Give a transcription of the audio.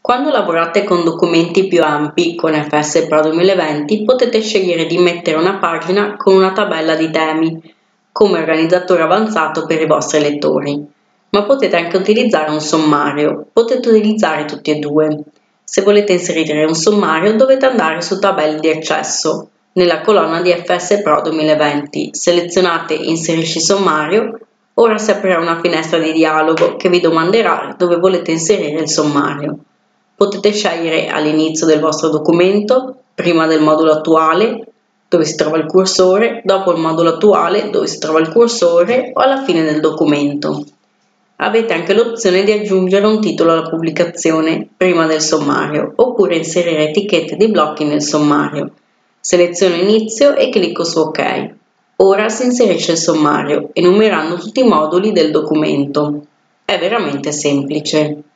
Quando lavorate con documenti più ampi con FS Pro 2020 potete scegliere di mettere una pagina con una tabella di temi come organizzatore avanzato per i vostri lettori, ma potete anche utilizzare un sommario. Potete utilizzare tutti e due. Se volete inserire un sommario dovete andare su tabelle di accesso. Nella colonna di FS Pro 2020 selezionate Inserisci sommario. Ora si aprirà una finestra di dialogo che vi domanderà dove volete inserire il sommario. Potete scegliere all'inizio del vostro documento, prima del modulo attuale, dove si trova il cursore, dopo il modulo attuale, dove si trova il cursore, o alla fine del documento. Avete anche l'opzione di aggiungere un titolo alla pubblicazione prima del sommario, oppure inserire etichette di blocchi nel sommario. Seleziono Inizio e clicco su OK. Ora si inserisce il sommario, enumerando tutti i moduli del documento. È veramente semplice.